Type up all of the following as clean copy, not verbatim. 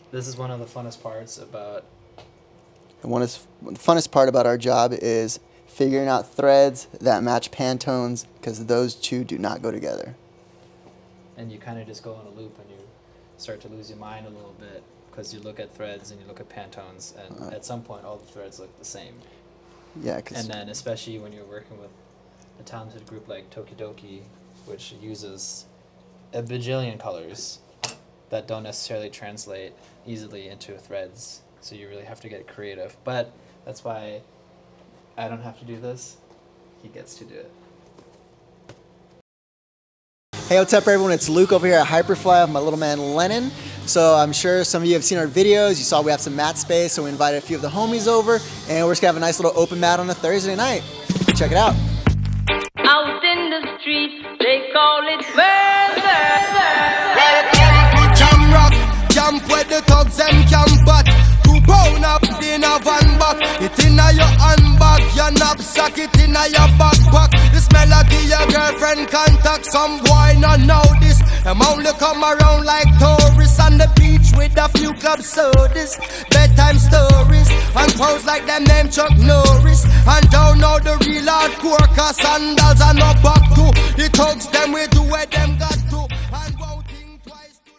This is one of the funnest parts about... And the funnest part about our job is figuring out threads that match Pantones, because those two do not go together. And you kind of just go on a loop and you start to lose your mind a little bit because you look at threads and you look at Pantones, and at some point all the threads look the same. Yeah, and then especially when you're working with a talented group like Tokidoki, which uses a bajillion colors that don't necessarily translate easily into threads. So you really have to get creative. But that's why I don't have to do this. He gets to do it. Hey, what's up everyone? It's Luke over here at Hyperfly with my little man Lennon. So I'm sure some of you have seen our videos. You saw we have some mat space, so we invited a few of the homies over, and we're just gonna have a nice little open mat on a Thursday night. Check it out. Out in the streets, they call it murder. Jam rock, jump where the thugs them camp at. 2 pound up in a van back. It inna your handbag, your knapsack, it inna your backpack. The smell of your girlfriend contact. Some boy not know this. Them only come around like tourists on the beach with a few club sodas, bedtime stories, and pose like them name Chuck Norris. And don't know the real hardcore, cause sandals are no back to. The thugs them we do where them got to. And won't think twice to...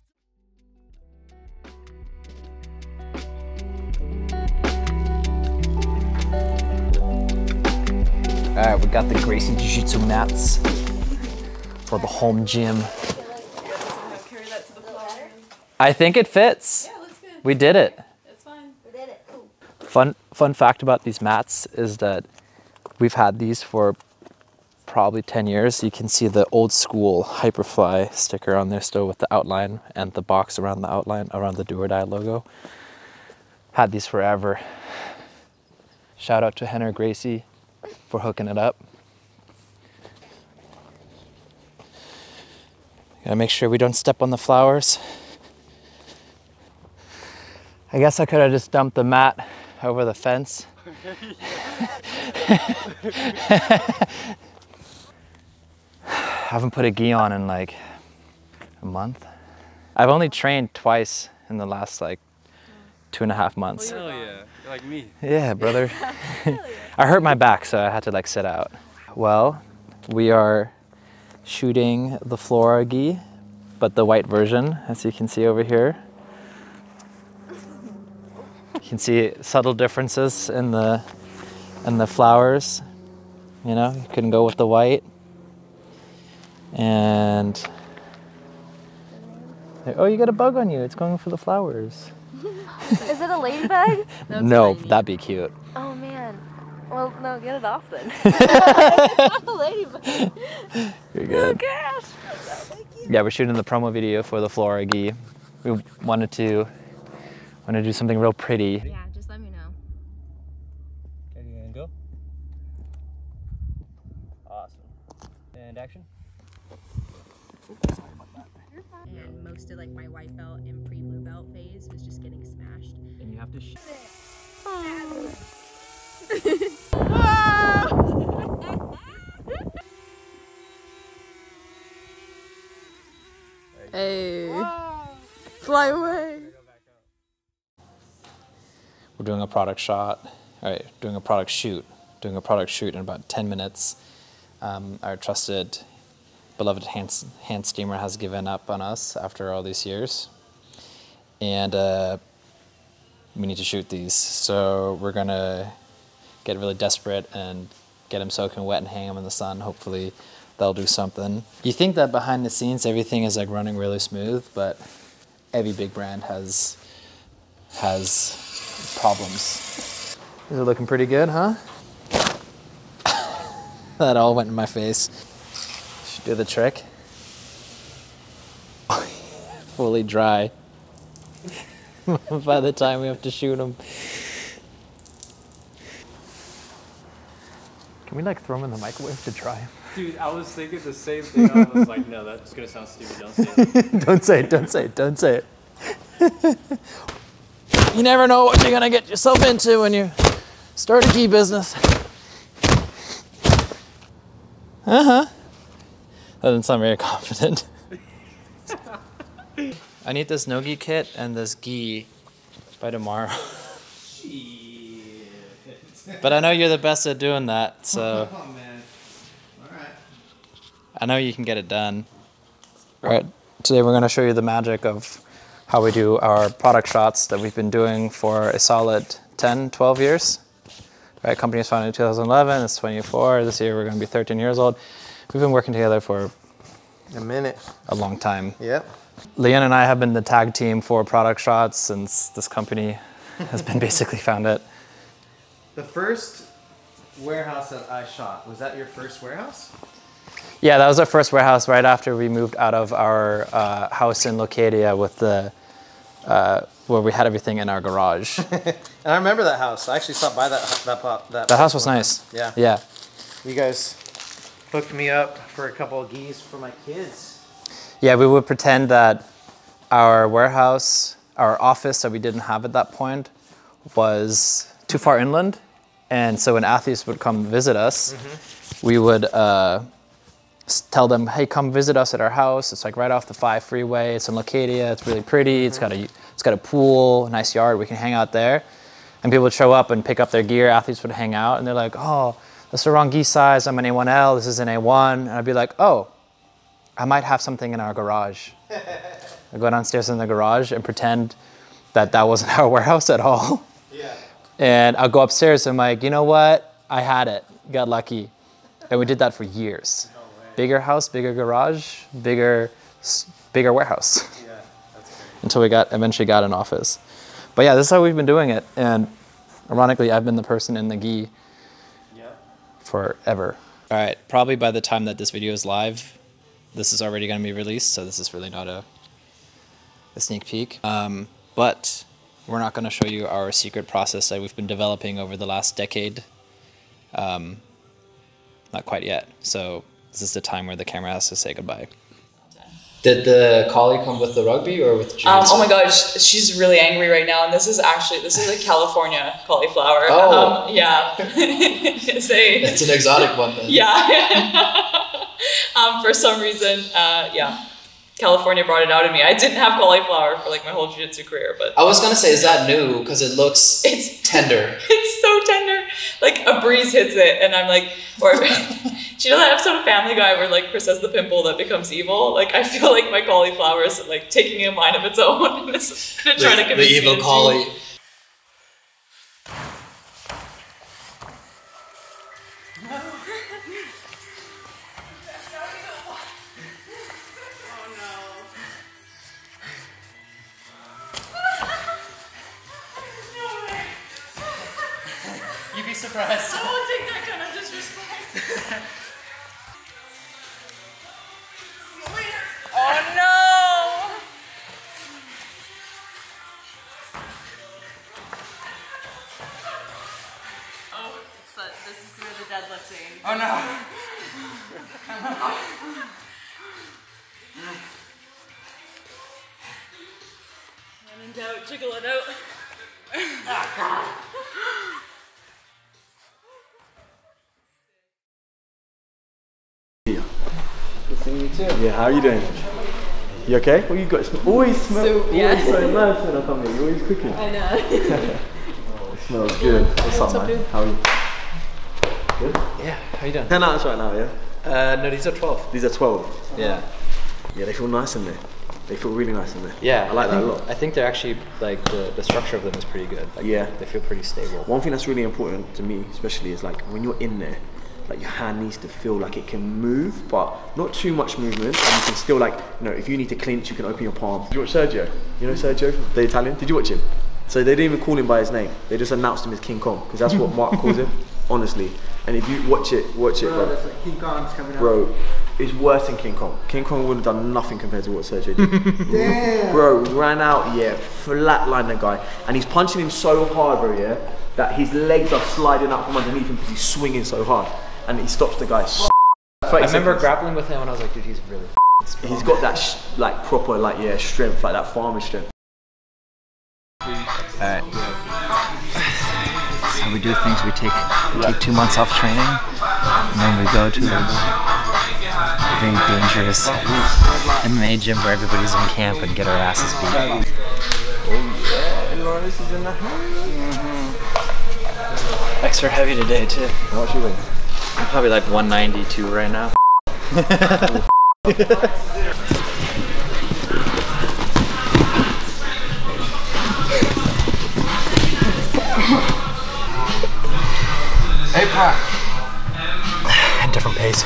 Alright, we got the Gracie Jiu-Jitsu mats for the home gym. Carry that to the floor. I think it fits. Yeah, looks good. We did it. It's fine. We did it. Cool. Fun fact about these mats is that we've had these for probably 10 years. You can see the old school Hyperfly sticker on there still with the outline and the box around the outline, around the Do or Die logo. Had these forever. Shout out to Henner Gracie for hooking it up. Gotta make sure we don't step on the flowers. I guess I could have just dumped the mat over the fence. I haven't put a gi on in like a month. I've only trained twice in the last like 2.5 months. Hell yeah, you're like me. Yeah, brother. I hurt my back, so I had to like sit out. Well, we are shooting the Flora gi, but the white version, as you can see over here. You can see subtle differences in the flowers. You know, you couldn't go with the white. And oh, you got a bug on you. It's going for the flowers. Is it a ladybug? No, that'd be cute. Oh man. Well, no, get it off then. It's not a ladybug. You're good. Oh gosh. Yeah, we're shooting the promo video for the Flora gi. We wanted to do something real pretty. Yeah, just let me know. Okay, you gonna go? Awesome. And action. And most of like my white belt and pre-blue belt phase was just getting smashed. And you have to Hey. Fly away. We're doing a product shot, doing a product shoot in about 10 minutes. Our trusted, beloved hand steamer has given up on us after all these years. And we need to shoot these. So we're gonna get really desperate and get them soaking wet and hang them in the sun. Hopefully they'll do something. You think that behind the scenes everything is like running really smooth, but every big brand has problems. These are looking pretty good, huh? That all went in my face. Should do the trick. Fully dry. By the time we have to shoot them. Can we like throw them in the microwave to dry? Dude, I was thinking the same thing. I was like, no, that's gonna sound stupid. Don't say it. Don't say it, don't say it, don't say it. You never know what you're gonna get yourself into when you start a gi business. That doesn't sound very confident. I need this no-gi kit and this gi by tomorrow. But I know you're the best at doing that, so... Oh, man. All right. I know you can get it done. All right, today we're going to show you the magic of how we do our product shots that we've been doing for a solid 10, 12 years. Right, company was founded in 2011, it's 24, this year we're going to be 13 years old. We've been working together for a long time. Yep. Leon and I have been the tag team for product shots since this company has been basically founded. The first warehouse that I shot, was that your first warehouse? Yeah, that was our first warehouse right after we moved out of our house in Locadia with the, where we had everything in our garage. And I remember that house. I actually stopped by that house was nice. Yeah. Yeah. You guys hooked me up for a couple of geese for my kids. Yeah, we would pretend that our warehouse, our office that we didn't have at that point was too far inland. And so when athletes would come visit us, we would tell them, hey, come visit us at our house. It's like right off the 5 freeway. It's in Locadia. It's really pretty. It's got a pool, a nice yard. We can hang out there. And people would show up and pick up their gear. Athletes would hang out. And they're like, oh, that's the wrong gi size. I'm an A1L. This is an A1. And I'd be like, oh, I might have something in our garage. I'd go downstairs in the garage and pretend that that wasn't our warehouse at all. Yeah. And I'll go upstairs and I'm like, you know what? I had it. Got lucky. And we did that for years. No way. Bigger house, bigger garage, bigger warehouse. Yeah, that's great. Until we eventually got an office. But yeah, this is how we've been doing it. And ironically, I've been the person in the gi forever. All right, probably by the time that this video is live, this is already going to be released. So this is really not a sneak peek. But we're not going to show you our secret process that we've been developing over the last decade. Not quite yet. So this is the time where the camera has to say goodbye. Did the collie come with the rugby or with jiu-jitsu? Oh my gosh, she's really angry right now, and this is a California cauliflower. Oh. Yeah. It's an exotic one then. Yeah. For some reason, yeah. California brought it out of me. I didn't have cauliflower for like my whole jiu-jitsu career, but I was gonna say, is that new? Because it looks tender. It's so tender. Like a breeze hits it, and I'm like, or do you know that episode of Family Guy where like Chris has the pimple that becomes evil? Like I feel like my cauliflower is like taking a mind of its own, and it's gonna try to convince me. The evil collie. You'd be surprised. I won't take that kind of disrespect. Oh no! Oh, this is where the deadlifting. Oh no! When in doubt, jiggle it out. Yeah, how are you doing? You okay? What you got? It always smells yeah. so nice when I come here. You're always cooking. I know. It smells good. What's up, man? How are you? Good? Yeah, how you doing? 10 ounce right now, yeah? No, these are 12. These are 12. Yeah. Yeah, they feel nice in there. They feel really nice in there. Yeah, I like that a lot. I think they're actually, like, the structure of them is pretty good. Like, yeah. They feel pretty stable. One thing that's really important to me, especially, is like when you're in there, like your hand needs to feel like it can move, but not too much movement, and you can still, like, you know, if you need to clinch, you can open your palm. Did you watch Sergio? You know Sergio, the Italian? Did you watch him? So they didn't even call him by his name. They just announced him as King Kong, because that's what Mark calls him, honestly. And if you watch it, bro. That's like King Kong's coming out. Bro, it's worse than King Kong. King Kong would have done nothing compared to what Sergio did. Damn. Bro, ran out, yeah, flatlined the guy. And he's punching him so hard, bro, yeah, that his legs are sliding out from underneath him because he's swinging so hard. And he stops the guy. I remember grappling with him and I was like, dude, he's really strong. He's got that like proper, like, yeah, strength, like that farmer strength. Alright. So we do things, we take 2 months off training and then we go to very dangerous MMA gym where everybody's in camp and get our asses beat. Oh yeah, Lawrence is in the house. Extra heavy today too. What's you weighing? I'm probably like 192 right now. Hey, Pat. Different pace.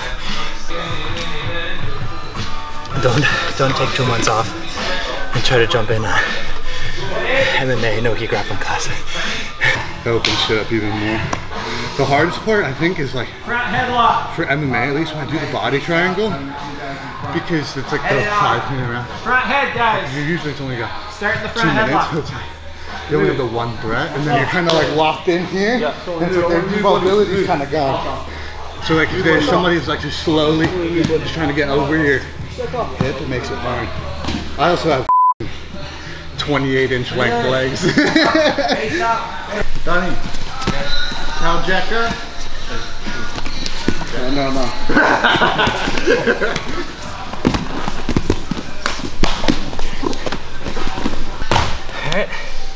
Don't take 2 months off and try to jump in MMA no-gi grappling class. That opens shit up even more. The hardest part, I think, is like front headlock for MMA. At least when I do the body triangle, because it's like the 5-minute round. Front head, guys. Usually it's only got start in the 2 front minutes. headlock. So it's like you only have the one breath, and then you're kind of like locked in here, and so their mobility's kind of gone. So like if there's somebody who's like just slowly just trying to get over your hip, it makes it hard. I also have 28-inch length legs. Donnie, cow jacker? No. Alright.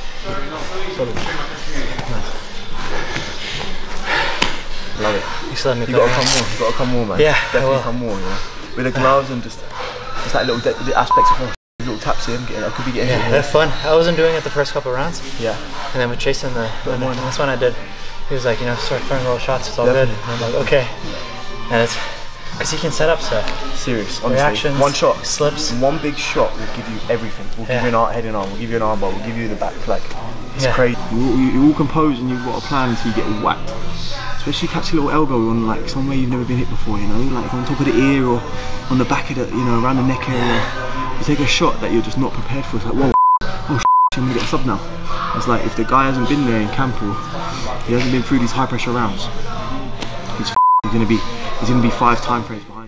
Love it. You still have me. You gotta come more. You gotta come more, man. Yeah, definitely come more. Yeah. With the gloves and just that little the aspects of little taps in. I could be getting. Yeah, they're fun. I wasn't doing it the first couple of rounds. Yeah. And then with Jason, this one I did. He was like, you know, start throwing little shots. It's all good. And I'm like, okay. And it's because he can set up stuff. Serious, honestly. Reactions. One shot, slips. One big shot will give you everything. We'll give you an head and arm. We'll give you an arm bar. We'll give you the back. Like it's crazy. You're all composed and you've got a plan until you get whacked. Especially catch a little elbow on like somewhere you've never been hit before, you know, like on top of the ear or on the back of the, you know, around the neck area. You take a shot that you're just not prepared for. It's like, whoa, oh shit, I'm gonna get a sub now. It's like if the guy hasn't been there in camp or he hasn't been through these high pressure rounds, he's gonna be 5 time frames behind.